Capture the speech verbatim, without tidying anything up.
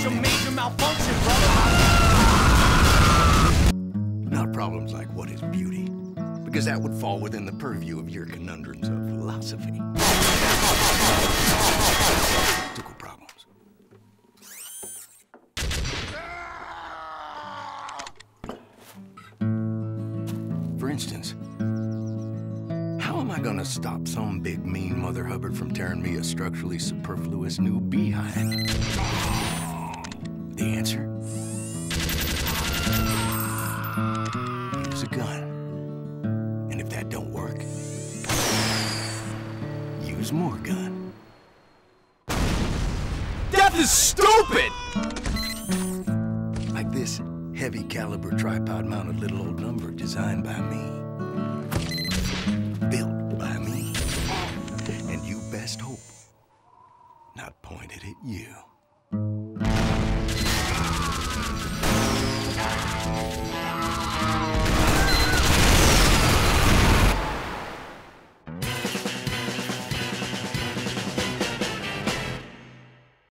cause your major malfunction, brother. Not problems like what is beauty, because that would fall within the purview of your conundrums of philosophy. Practical problems. For instance, how am I gonna stop some big mean Mother Hubbard from tearing me a structurally superfluous new behind? The answer? Use a gun. And if that don't work, use more gun. Death is stupid! Like this heavy caliber tripod mounted little old number designed by me.